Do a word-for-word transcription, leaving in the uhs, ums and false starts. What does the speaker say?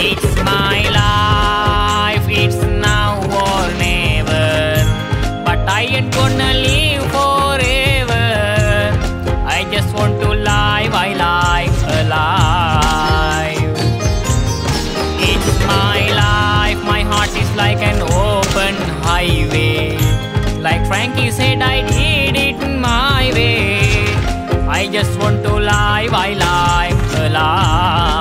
It's my life, it's now or never. But I ain't gonna live forever. I just want to live, I like alive. It's my life, my heart is like an open highway. Like Frankie said, I did it my way. I just want to live, I like alive.